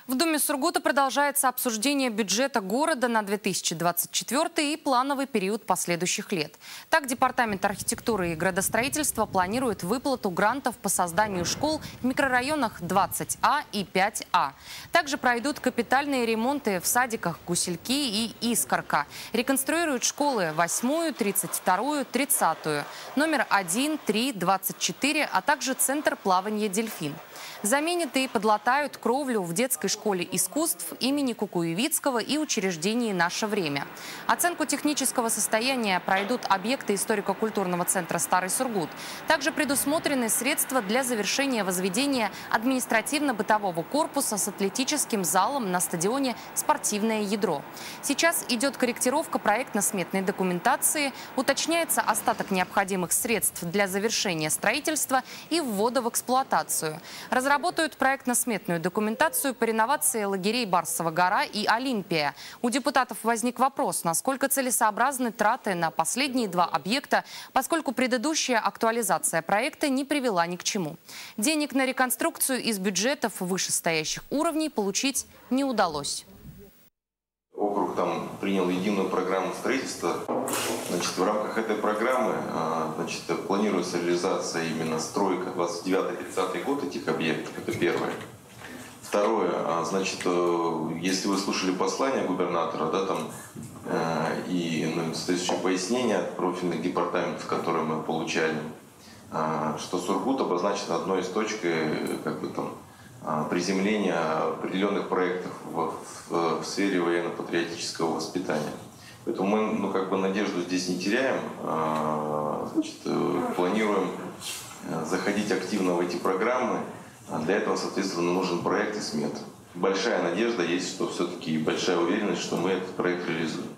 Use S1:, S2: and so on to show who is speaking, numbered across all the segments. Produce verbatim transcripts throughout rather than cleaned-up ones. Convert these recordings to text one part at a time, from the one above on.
S1: В Думе Сургута продолжается обсуждение бюджета города на две тысячи двадцать четвёртый и плановый период последующих лет. Так, Департамент архитектуры и градостроительства планирует выплату грантов по созданию школ в микрорайонах двадцать А и пять А. Также пройдут капитальные ремонты в садиках Гусельки и Искорка. Реконструируют школы восьмую, тридцать вторую, тридцатую, номер один, три, двадцать четыре, а также центр плавания «Дельфин». Заменят и подлатают кровлю в детской школе искусств имени Кукуевицкого и учреждении «Наше время». Оценку технического состояния пройдут объекты историко-культурного центра «Старый Сургут». Также предусмотрены средства для завершения возведения административно-бытового корпуса с атлетическим залом на стадионе «Спортивное ядро». Сейчас идет корректировка проектно-сметной документации, уточняется остаток необходимых средств для завершения строительства и ввода в эксплуатацию. Разработают проектно-сметную документацию по реновации лагерей Барсова гора и Олимпия. У депутатов возник вопрос, насколько целесообразны траты на последние два объекта, поскольку предыдущая актуализация проекта не привела ни к чему. Денег на реконструкцию из бюджетов вышестоящих уровней получить не удалось.
S2: Округ там принял единую программу строительства. Значит, в рамках этой программы значит, планируется реализация именно стройка двадцать девятый тридцатый год этих объектов. Это первое. Второе, значит, если вы слушали послание губернатора, да, там и ну, соответствующее пояснение от профильных департаментов, которые мы получали, что Сургут обозначен одной из точек, как бы там, приземления определенных проектов в, в, в сфере военно-патриотического воспитания. Поэтому мы ну, как бы надежду здесь не теряем, а, значит, планируем заходить активно в эти программы. Для этого, соответственно, нужен проект и смета. Большая надежда есть, что все-таки большая уверенность, что мы этот проект реализуем.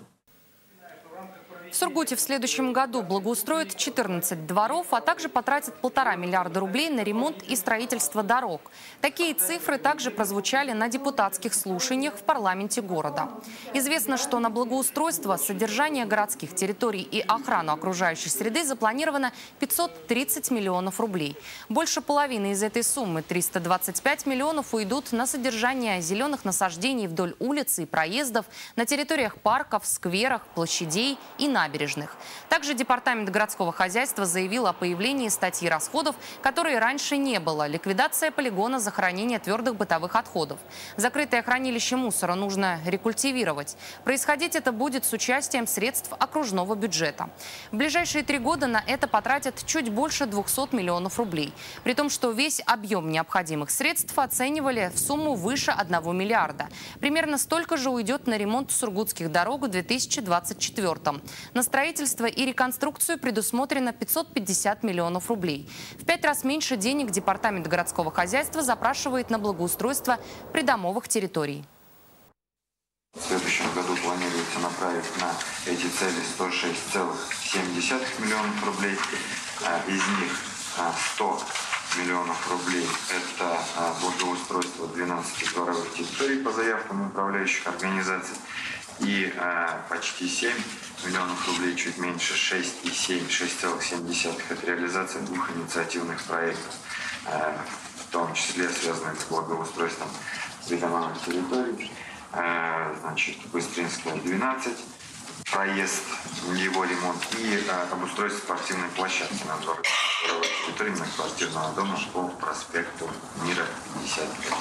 S1: В Сургуте в следующем году благоустроят четырнадцать дворов, а также потратят полтора миллиарда рублей на ремонт и строительство дорог. Такие цифры также прозвучали на депутатских слушаниях в парламенте города. Известно, что на благоустройство, содержание городских территорий и охрану окружающей среды запланировано пятьсот тридцать миллионов рублей. Больше половины из этой суммы, триста двадцать пять миллионов, уйдут на содержание зеленых насаждений вдоль улиц и проездов, на территориях парков, скверах, площадей и на набережных. Также Департамент городского хозяйства заявил о появлении статьи расходов, которой раньше не было. Ликвидация полигона захоронения твердых бытовых отходов. Закрытое хранилище мусора нужно рекультивировать. Происходить это будет с участием средств окружного бюджета. В ближайшие три года на это потратят чуть больше двухсот миллионов рублей. При том, что весь объем необходимых средств оценивали в сумму выше одного миллиарда. Примерно столько же уйдет на ремонт сургутских дорог в две тысячи двадцать четвёртом. На строительство и реконструкцию предусмотрено пятьсот пятьдесят миллионов рублей. В пять раз меньше денег Департамент городского хозяйства запрашивает на благоустройство придомовых территорий.
S3: В следующем году планируется направить на эти цели сто шесть целых семь десятых миллионов рублей. Из них сто миллионов рублей – это благоустройство двенадцати дворовых территорий по заявкам управляющих организаций. И а, почти семь миллионов рублей, чуть меньше, шесть и семь, шесть целых семь десятых – это реализация двух инициативных проектов, а, в том числе связанных с благоустройством придомовых территорий. А, значит, Быстринская, двенадцать, проезд, его ремонт и а, обустройство спортивной площадки на дворовой территории многоквартирного дома по проспекту Мира, пятьдесят пять.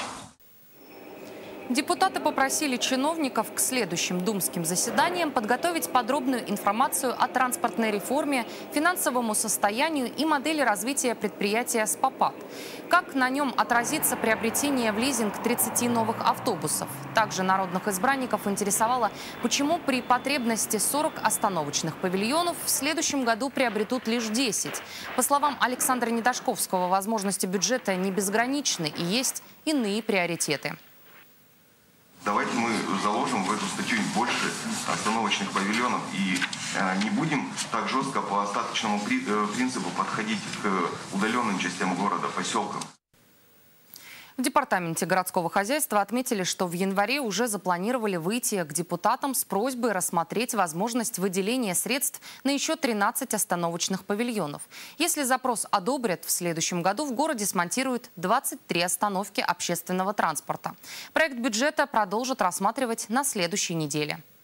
S1: Депутаты попросили чиновников к следующим думским заседаниям подготовить подробную информацию о транспортной реформе, финансовому состоянию и модели развития предприятия «Спопат». Как на нем отразится приобретение в лизинг тридцати новых автобусов. Также народных избранников интересовало, почему при потребности сорок остановочных павильонов в следующем году приобретут лишь десять. По словам Александра Недашковского, возможности бюджета не безграничны и есть иные приоритеты.
S4: Давайте мы заложим в эту статью больше остановочных павильонов и э, не будем так жестко по остаточному при, э, принципу подходить к удаленным частям города, поселкам.
S1: В департаменте городского хозяйства отметили, что в январе уже запланировали выйти к депутатам с просьбой рассмотреть возможность выделения средств на еще тринадцать остановочных павильонов. Если запрос одобрят, в следующем году в городе смонтируют двадцать три остановки общественного транспорта. Проект бюджета продолжат рассматривать на следующей неделе.